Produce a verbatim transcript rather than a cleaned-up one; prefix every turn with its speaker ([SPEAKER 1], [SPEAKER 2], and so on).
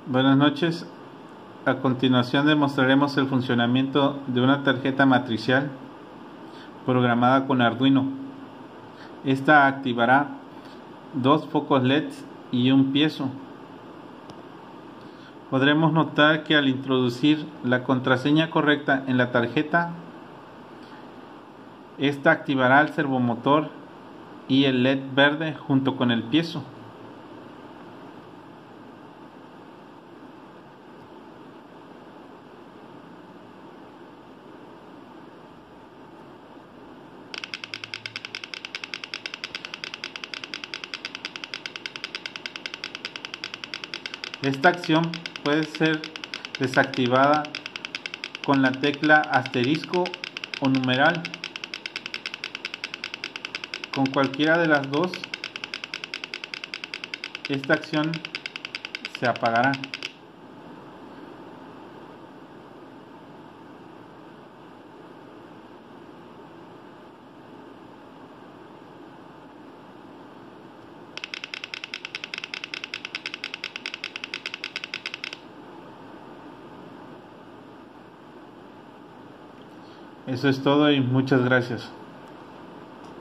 [SPEAKER 1] Buenas noches. A continuación demostraremos el funcionamiento de una tarjeta matricial programada con Arduino. Esta activará dos focos L E Ds y un piezo. Podremos notar que al introducir la contraseña correcta en la tarjeta, esta activará el servomotor y el L E D verde junto con el piezo. Esta acción puede ser desactivada con la tecla asterisco o numeral. Con cualquiera de las dos, esta acción se apagará. Eso es todo y muchas gracias.